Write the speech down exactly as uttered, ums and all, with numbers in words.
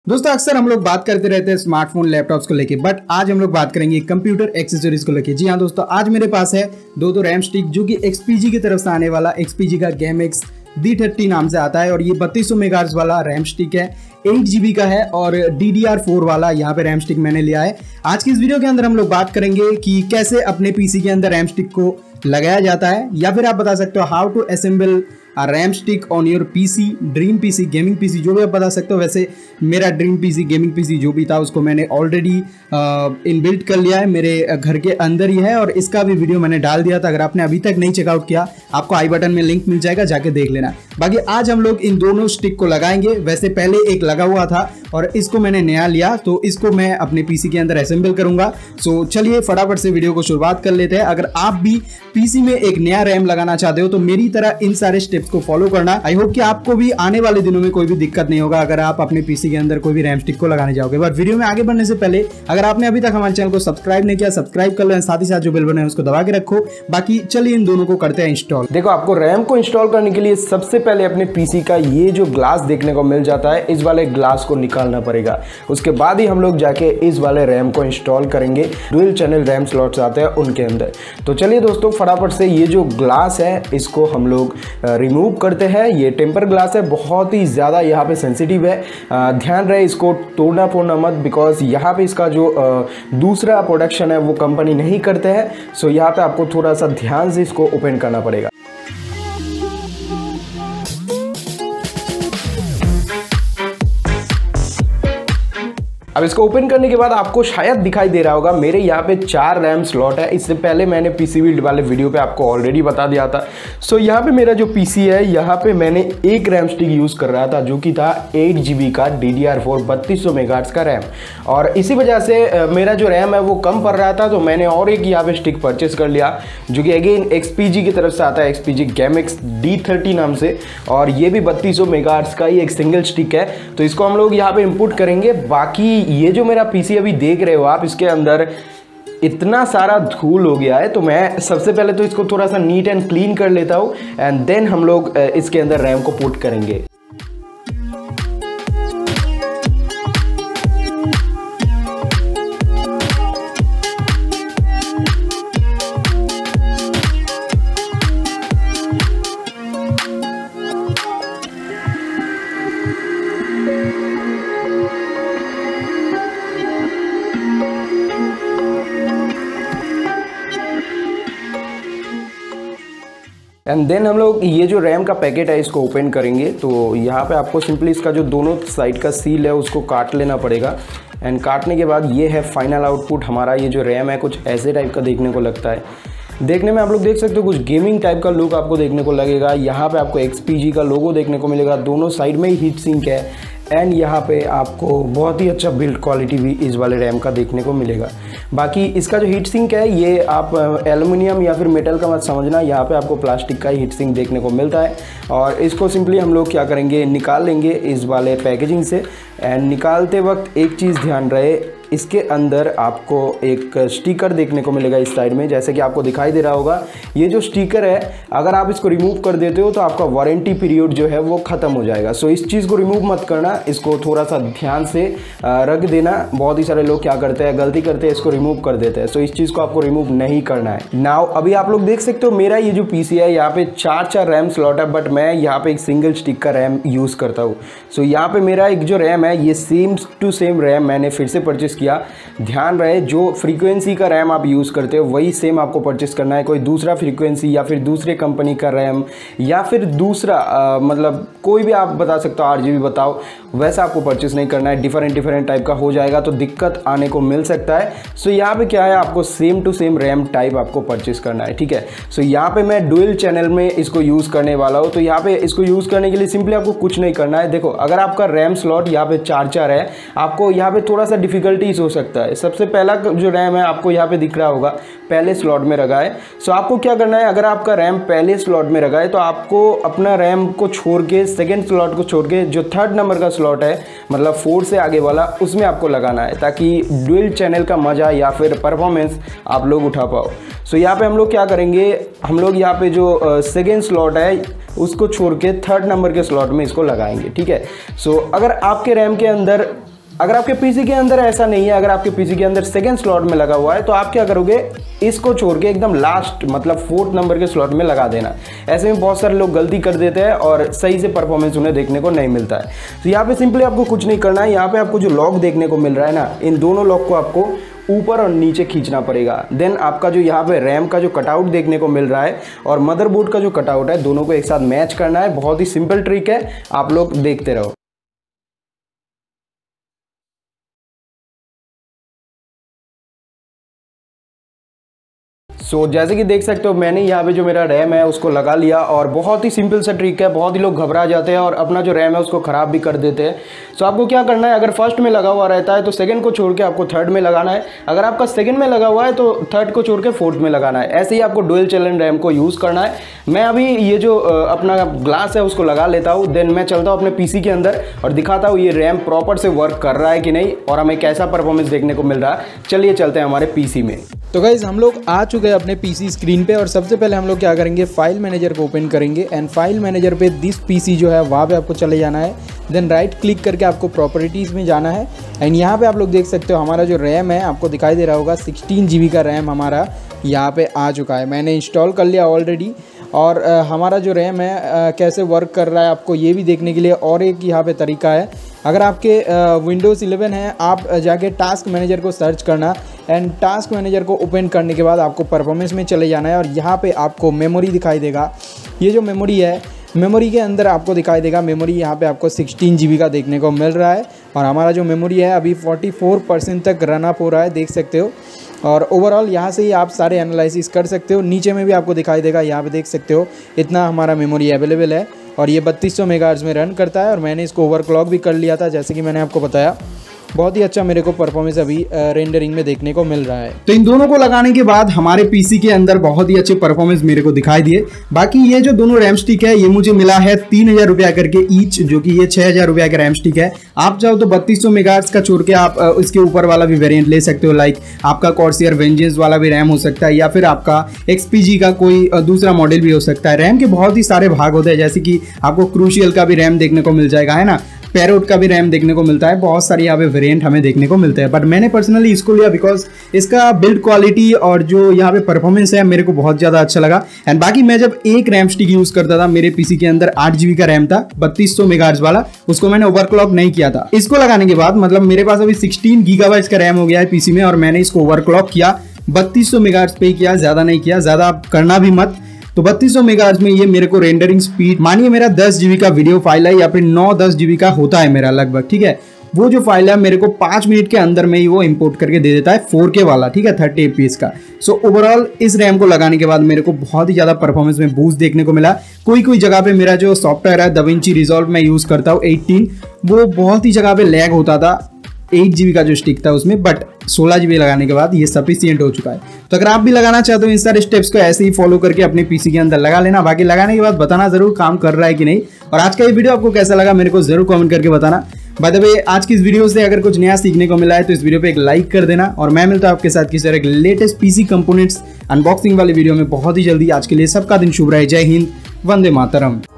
दोस्तों अक्सर हम लोग बात करते रहते हैं स्मार्टफोन लैपटॉप्स को लेके, बट आज हम लोग बात करेंगे कंप्यूटर एक्सेसरीज को लेके। जी हाँ दोस्तों, आज मेरे पास है दो दो रैम स्टिक जो कि एक्सपीजी की तरफ से आने वाला एक्सपीजी का गेम एक्स डी थर्टी नाम से आता है और ये बत्तीस सौ मेगाहर्ट्ज वाला रैम स्टिक है, एट जीबी का है और डी डी आर फोर वाला यहाँ पे रैम स्टिक मैंने लिया है। आज की इस वीडियो के अंदर हम लोग बात करेंगे कि कैसे अपने पीसी के अंदर रैम स्टिक को लगाया जाता है, या फिर आप बता सकते हो how to assemble a RAM stick on your PC, dream PC, gaming PC, जो भी आप बता सकते हो। वैसे मेरा ड्रीम पीसी, गेमिंग पीसी जो भी था उसको मैंने ऑलरेडी इनबिल्ट कर लिया है, मेरे घर के अंदर ही है और इसका भी वीडियो मैंने डाल दिया था। अगर आपने अभी तक नहीं चेकआउट किया, आपको आई बटन में लिंक मिल जाएगा, जाके देख लेना। बाकी आज हम लोग इन दोनों स्टिक को लगाएंगे। वैसे पहले एक लगा हुआ था और इसको मैंने नया लिया, तो इसको मैं अपने पीसी के अंदर असेंबल करूंगा। सो चलिए फटाफट से वीडियो को शुरुआत कर लेते हैं। अगर आप भी पीसी में एक नया रैम लगाना चाहते हो तो मेरी तरह इन सारे स्टेप्स को फॉलो करना। आई होप कि आपको भी आने वाले दिनों में कोई भी दिक्कत नहीं होगा अगर आप अपने पीसी के अंदर कोई भी रैम स्टिक को लगाने जाओगे। बट वीडियो में आगे बढ़ने से पहले अगर आपने अभी तक हमारे चैनल को सब्सक्राइब नहीं किया, सब्सक्राइब कर लो, साथ ही साथ जो बेल बटन है उसको दबा के रखो। बाकी चलिए इन दोनों को करते हैं इंस्टॉल। देखो, आपको रैम को इंस्टॉल करने के लिए सबसे पहले अपने पीसी का ये जो ग्लास देखने को मिल जाता है, इस वाले ग्लास को निकालना पड़ेगा। उसके बाद ही हम लोग जाके इस वाले रैम को इंस्टॉल करेंगे। डुअल चैनल रैम स्लॉट्स आते हैं उनके अंदर। तो चलिए दोस्तों, फटाफट से ये जो ग्लास है इसको हम लोग रिमूव करते हैं। ये टेम्पर ग्लास है, बहुत ही ज़्यादा यहाँ पे सेंसिटिव है, ध्यान रहे इसको तोड़ना फोड़ना मत, बिकॉज यहाँ पे इसका जो दूसरा प्रोडक्शन है वो कंपनी नहीं करते हैं। सो यहाँ पे आपको थोड़ा सा ध्यान से इसको ओपन करना पड़ेगा। अब इसको ओपन करने के बाद आपको शायद दिखाई दे रहा होगा मेरे यहाँ पे चार रैम स्लॉट है। इससे पहले मैंने पीसी बिल्ड वाले वीडियो पे आपको ऑलरेडी बता दिया था। सो यहाँ पे मेरा जो पीसी है, यहाँ पे मैंने एक रैम स्टिक यूज़ कर रहा था जो कि था एट जीबी का डी डी आर फोर बत्तीस सौ मेगाहर्ट्ज का रैम, और इसी वजह से मेरा जो रैम है वो कम पड़ रहा था। तो मैंने और एक यहाँ पे स्टिक परचेस कर लिया जो कि अगेन एक्सपीजी की तरफ से आता है, XPG game X D thirty नाम से, और ये भी बत्तीस सौ मेगाहर्ट्ज का ही एक सिंगल स्टिक है। तो इसको हम लोग यहाँ पे इनपुट करेंगे। बाकी ये जो मेरा पीसी अभी देख रहे हो आप, इसके अंदर इतना सारा धूल हो गया है, तो मैं सबसे पहले तो इसको थोड़ा सा नीट एंड क्लीन कर लेता हूँ एंड देन हम लोग इसके अंदर रैम को पुट करेंगे। एंड देन हम लोग ये जो रैम का पैकेट है इसको ओपन करेंगे। तो यहाँ पे आपको सिंपली इसका जो दोनों साइड का सील है उसको काट लेना पड़ेगा। एंड काटने के बाद ये है फाइनल आउटपुट हमारा। ये जो रैम है कुछ ऐसे टाइप का देखने को लगता है। देखने में आप लोग देख सकते हो कुछ गेमिंग टाइप का लुक आपको देखने को लगेगा। यहाँ पे आपको एक्सपीजी का लोगो देखने को मिलेगा, दोनों साइड में ही हीट सिंक है एंड यहाँ पे आपको बहुत ही अच्छा बिल्ड क्वालिटी भी इस वाले रैम का देखने को मिलेगा। बाकी इसका जो हीट सिंक है ये आप एल्युमिनियम या फिर मेटल का मत समझना, यहाँ पे आपको प्लास्टिक का ही हीट सिंक देखने को मिलता है। और इसको सिंपली हम लोग क्या करेंगे, निकाल लेंगे इस वाले पैकेजिंग से। एंड निकालते वक्त एक चीज़ ध्यान रहे, इसके अंदर आपको एक स्टिकर देखने को मिलेगा इस साइड में, जैसे कि आपको दिखाई दे रहा होगा। ये जो स्टिकर है, अगर आप इसको रिमूव कर देते हो तो आपका वारंटी पीरियड जो है वो ख़त्म हो जाएगा। सो इस चीज़ को रिमूव मत करना, इसको थोड़ा सा ध्यान से रख देना। बहुत ही सारे लोग क्या करते हैं, गलती करते हैं, इसको रिमूव कर देते हैं। सो इस चीज़ को आपको रिमूव नहीं करना है। नाउ अभी आप लोग देख सकते हो मेरा ये जो पीसी है, यहाँ पे चार चार रैम स्लॉट है, बट मैं यहाँ पे एक सिंगल स्टिक का रैम यूज़ करता हूँ। सो यहाँ पे मेरा एक जो रैम है ये सेम टू सेम रैम मैंने फिर से परचेस किया। ध्यान रहे, जो फ्रीक्वेंसी का रैम आप यूज़ करते हो वही सेम आपको परचेस करना है। कोई दूसरा फ्रीक्वेंसी या फिर दूसरे कंपनी का रैम या फिर दूसरा आ, मतलब कोई भी आप बता सकते हो, आठ जी बी बताओ, वैसा आपको परचेस नहीं करना है। डिफरेंट डिफरेंट टाइप का हो जाएगा तो दिक्कत आने को मिल सकता है। सो यहाँ पे क्या है, आपको same to same RAM type आपको परचेस करना है, ठीक है। सो यहाँ पे मैं डुअल चैनल में इसको यूज़ करने वाला हूँ। तो यहाँ पे इसको यूज़ करने के लिए सिंपली आपको कुछ नहीं करना है। देखो, अगर आपका रैम स्लॉट यहाँ पे चार चार है, आपको यहाँ पे थोड़ा सा डिफिकल्टीज हो सकता है। सबसे पहला जो रैम है आपको यहाँ पे दिख रहा होगा, पहले स्लॉट में रखा है। सो आपको क्या करना है, अगर आपका रैम पहले स्लॉट में रखा है तो आपको अपना रैम को छोड़ के, सेकेंड स्लॉट को छोड़ के, जो थर्ड नंबर का स्लॉट है मतलब फोर से आगे वाला, उसमें आपको लगाना है, ताकि डुअल चैनल का मज़ा या फिर परफॉर्मेंस आप लोग उठा पाओ। सो यहाँ पे हम लोग क्या करेंगे, हम लोग यहाँ पे जो सेकेंड स्लॉट है उसको छोड़ के थर्ड नंबर के स्लॉट में इसको लगाएंगे, ठीक है। सो अगर आपके रैम के अंदर अगर आपके पीसी के अंदर ऐसा नहीं है, अगर आपके पीसी के अंदर सेकंड स्लॉट में लगा हुआ है, तो आप क्या करोगे, इसको छोड़ के एकदम लास्ट मतलब फोर्थ नंबर के स्लॉट में लगा देना। ऐसे में बहुत सारे लोग गलती कर देते हैं और सही से परफॉर्मेंस उन्हें देखने को नहीं मिलता है। तो यहाँ पे सिंपली आपको कुछ नहीं करना है, यहाँ पे आपको जो लॉक देखने को मिल रहा है ना, इन दोनों लॉक को आपको ऊपर और नीचे खींचना पड़ेगा। देन आपका जो यहाँ पे रैम का जो कटआउट देखने को मिल रहा है और मदरबोर्ड का जो कटआउट है, दोनों को एक साथ मैच करना है। बहुत ही सिंपल ट्रिक है, आप लोग देखते रहो। सो so, जैसे कि देख सकते हो मैंने यहाँ पे जो मेरा रैम है उसको लगा लिया और बहुत ही सिंपल सा ट्रिक है। बहुत ही लोग घबरा जाते हैं और अपना जो रैम है उसको ख़राब भी कर देते हैं। सो so, आपको क्या करना है, अगर फर्स्ट में लगा हुआ रहता है तो सेकंड को छोड़ के आपको थर्ड में लगाना है। अगर आपका सेकंड में लगा हुआ है तो थर्ड को छोड़ के फोर्थ में लगाना है। ऐसे ही आपको डुअल चैनल रैम को यूज़ करना है। मैं अभी ये जो अपना ग्लास है उसको लगा लेता हूँ, देन मैं चलता हूँ अपने पीसी के अंदर और दिखाता हूँ ये रैम प्रॉपर से वर्क कर रहा है कि नहीं और हमें कैसा परफॉर्मेंस देखने को मिल रहा है। चलिए चलते हैं हमारे पीसी में। तो गाइज हम लोग आ चुके हैं अपने पीसी स्क्रीन पे और सबसे पहले हम लोग क्या करेंगे, फाइल मैनेजर को ओपन करेंगे एंड फाइल मैनेजर पे दिस पीसी जो है वहाँ पे आपको चले जाना है। देन राइट क्लिक करके आपको प्रॉपर्टीज़ में जाना है एंड यहाँ पे आप लोग देख सकते हो हमारा जो रैम है, आपको दिखाई दे रहा होगा सिक्सटीन जी बी का रैम हमारा यहाँ पे आ चुका है। मैंने इंस्टॉल कर लिया ऑलरेडी और आ, हमारा जो रैम है आ, कैसे वर्क कर रहा है आपको ये भी देखने के लिए और एक यहाँ पे तरीका है। अगर आपके विंडोज़ इलेवन है, आप जाके टास्क मैनेजर को सर्च करना एंड टास्क मैनेजर को ओपन करने के बाद आपको परफॉर्मेंस में चले जाना है और यहाँ पे आपको मेमोरी दिखाई देगा। ये जो मेमोरी है, मेमोरी के अंदर आपको दिखाई देगा मेमोरी यहाँ पे आपको सिक्सटीन जी बी का देखने को मिल रहा है और हमारा जो मेमोरी है अभी फोर्टी फोर परसेंट तक रन अप हो रहा है, देख सकते हो। और ओवरऑल यहाँ से ही आप सारे एनालिसिस कर सकते हो। नीचे में भी आपको दिखाई देगा, यहाँ पे देख सकते हो इतना हमारा मेमोरी अवेलेबल है और ये बत्तीस सौ मेगाहर्ट्ज़ में रन करता है और मैंने इसको ओवरक्लॉक भी कर लिया था जैसे कि मैंने आपको बताया। बहुत ही अच्छा मेरे को परफॉर्मेंस अभी रेंडरिंग में देखने को मिल रहा है। तो इन दोनों को लगाने के बाद हमारे पीसी के अंदर बहुत ही अच्छे परफॉर्मेंस मेरे को दिखाई दिए। बाकी ये जो दोनों रैम स्टिक है ये मुझे मिला है तीन हजार रुपया करके ईच, जो कि ये छह हजार रुपया का रैम स्टिक है। आप चाहो तो बत्तीस सौ मेगाहर्ट्ज़ का छोड़ के आप इसके ऊपर वाला भी वेरिएंट ले सकते हो, लाइक आपका कॉर्सियर वेंजेंस वाला भी रैम हो सकता है या फिर आपका एक्सपीजी का कोई दूसरा मॉडल भी हो सकता है। रैम के बहुत ही सारे भाग होते हैं, जैसे कि आपको क्रूशियल का भी रैम देखने को मिल जाएगा, है ना, पैरोट का भी रैम देखने को मिलता है। बहुत सारी यहाँ पे वेरिएंट हमें देखने को मिलते हैं, बट मैंने पर्सनली इसको लिया बिकॉज इसका बिल्ड क्वालिटी और जो यहाँ पे परफॉर्मेंस है मेरे को बहुत ज़्यादा अच्छा लगा। एंड बाकी मैं जब एक रैम स्टिक यूज़ करता था, मेरे पीसी के अंदर आठ जीबी का रैम था बत्तीस सौ मेगाहर्ट्ज़ वाला, उसको मैंने ओवरक्लॉक नहीं किया था। इसको लगाने के बाद मतलब मेरे पास अभी सिक्सटीन गीगाबाइट्स का रैम हो गया है पीसी में और मैंने इसको ओवरक्लॉक किया, बत्तीस सौ मेगाहर्ट्ज़ पे किया, ज़्यादा नहीं किया, ज़्यादा करना भी मत। तो बत्तीस सौ मेगाहर्ट्ज़ में ये मेरे को रेंडरिंग स्पीड, मानिए मेरा दस जीबी का वीडियो फाइल है या फिर नौ दस जीबी का होता है मेरा लगभग, ठीक है, वो जो फाइल है मेरे को पाँच मिनट के अंदर में ही वो इंपोर्ट करके दे देता है फोर के वाला, ठीक है, थर्टी एफपीएस का। सो ओवरऑल इस रैम को लगाने के बाद मेरे को बहुत ही ज़्यादा परफॉर्मेंस में बूस्ट देखने को मिला। कोई कोई जगह पे मेरा जो सॉफ्टवेयर है दाविंची रिजॉल्व मैं यूज़ करता हूँ एटीन, वो बहुत ही जगह पे लैग होता था एट जीबी का जो स्टिक था उसमें, बट सोलह जीबी लगाने के बाद ये सफिशियंट हो चुका है। तो अगर आप भी लगाना चाहते हो इन सारे स्टेप्स को ऐसे ही फॉलो करके अपने पीसी के अंदर लगा लेना। बाकी लगाने के बाद बताना जरूर काम कर रहा है कि नहीं। और आज का ये वीडियो आपको कैसा लगा मेरे को जरूर कमेंट करके बताना। बाय द वे आज की इस वीडियो से अगर कुछ नया सीखने को मिला है तो इस वीडियो पे एक लाइक कर देना और मैं मिलता हूं आपके साथ किसी तरह के लेटेस्ट पीसी कंपोनेंट्स अनबॉक्सिंग वाली वीडियो में बहुत ही जल्दी। आज के लिए सबका दिन शुभ रहे। जय हिंद, वंदे मातरम।